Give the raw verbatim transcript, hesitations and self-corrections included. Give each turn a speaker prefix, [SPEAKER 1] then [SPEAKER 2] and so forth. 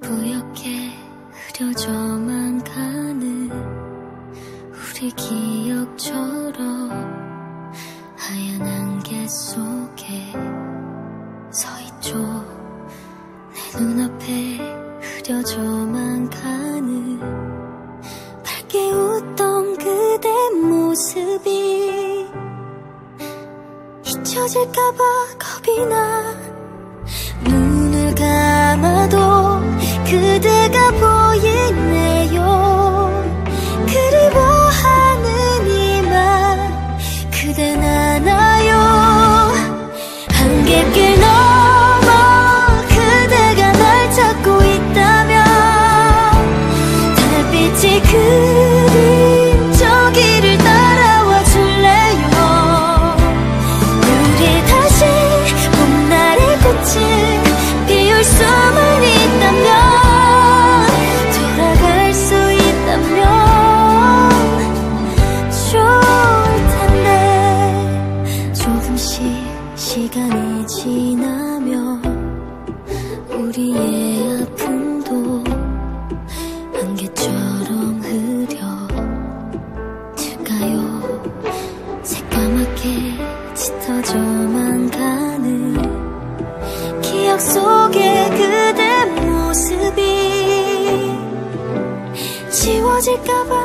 [SPEAKER 1] 뿌옇게 흐려져만 가는 우리 기억처럼 하얀 안개 속에 서있죠. 내 눈앞에 흐려져만 가는 밝게 웃던 그대 모습이 잊혀질까봐 겁이 나. 눈을 감아도 그대가 보이네요. 그리워하는 이만 그댄 알아요. 한갯길 넘어 그대가 날 찾고 있다면 달빛이 그린 저 길을 따라와 줄래요. 우리 다시 봄날의 꽃을 피울 수만 있다면, 돌아갈 수 있다면 좋을 텐데. 조금씩 시간이 지나면 우리의 아픔도 안개처럼 흐려질까요. 새까맣게 짙어져만 가는 기억 속에 그대 모습이 지워질까봐